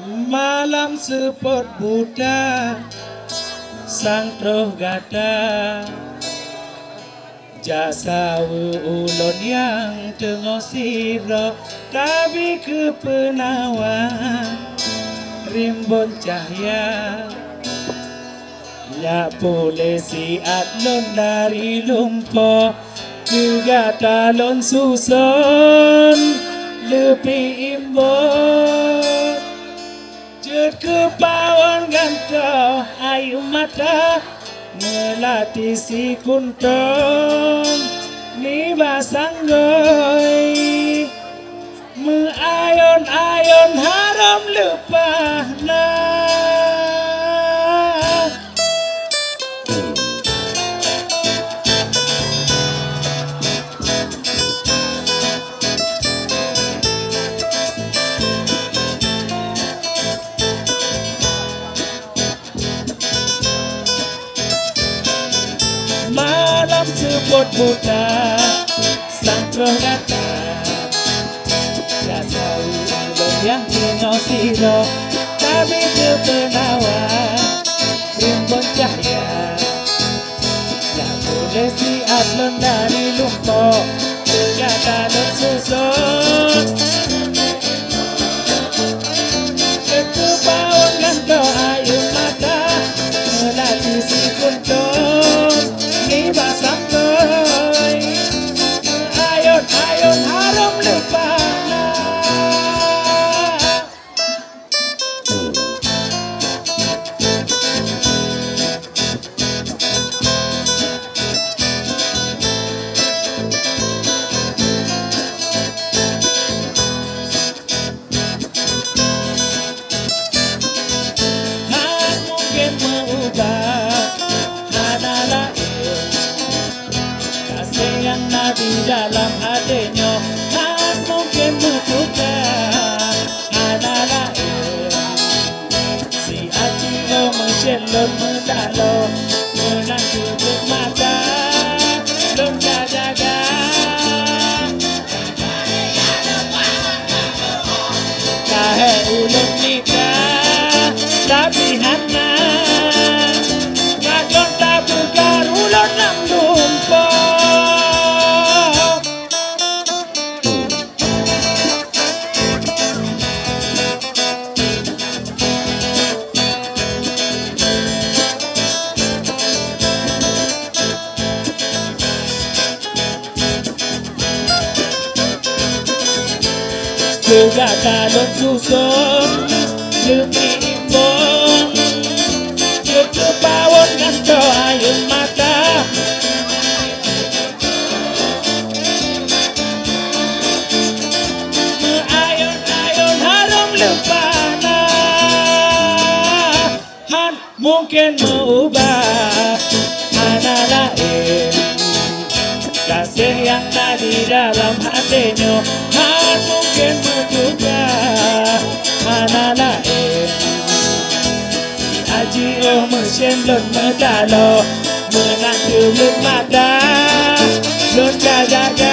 Malam sepot Buddha sang troh gada jasa ulun yang tengok siro tapi kepenawan rimbun cahaya ya boleh siat lon dari lumpuh juga talon susun lebih imbon jut kepawon gantau ayu mata melatih si kuntong ni basanggoy meayon-ayon haram lepah malam sepot Buddha sang troh gada jasa ulun yang tengok siro tapi kepenawan rimbun cahaya tak boleh siap lon dari lumpuh juga talon susun ketepawon gantau ayu mata melatih si kuntong ni basanggoy ayon-ayon haram lepah mungkin mengubah mana lain kasih yang ada dalam hatinya tak mungkin mengubah mana lain si Acino mencelon mendalo menang tutup mata belum jaga kahe ulun nikah tapi hana kadon tak bergar ulun nam lumpur juga talon susun demi imbon kepawon gantau ayu mata ayon-ayon harum lepana han mungkin mengubah mana lain kasih yang ada dalam hatinya han mungkin mengubah mana lain Aji oh mencelon medalo menang tulut mata lon jaga